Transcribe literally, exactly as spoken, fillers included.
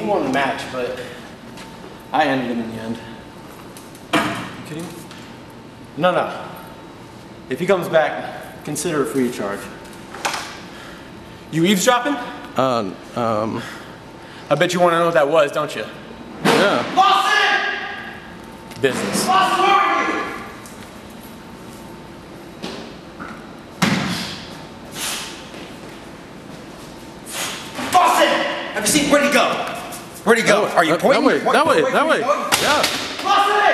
he won the match, but I ended him in the end. You kidding me? No, no. If he comes back, consider it free of charge. You eavesdropping? Um, um... I bet you want to know what that was, don't you? Yeah. Lawson! Business. Lawson, where are you? Lawson! Have you seen, where'd he go? Where'd he go? Are you pointing? That way, that way, that way. Yeah. Lawson!